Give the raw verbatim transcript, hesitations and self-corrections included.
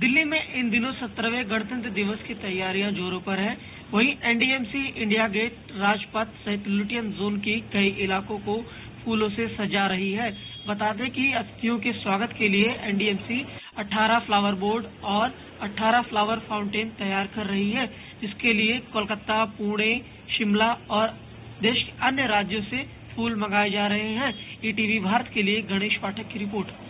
दिल्ली में इन दिनों सत्रहवें गणतंत्र दिवस की तैयारियां जोरों पर है। वहीं एनडीएमसी, इंडिया गेट, राजपथ सहित लुटियन जोन की कई इलाकों को फूलों से सजा रही है। बता दें कि अतिथियों के स्वागत के लिए एनडीएमसी अठारह फ्लावर बोर्ड और अठारह फ्लावर फाउंटेन तैयार कर रही है, जिसके लिए कोलकाता, पुणे, शिमला और देश के अन्य राज्यों से फूल मंगाए जा रहे हैं। ईटीवी भारत के लिए गणेश पाठक की रिपोर्ट।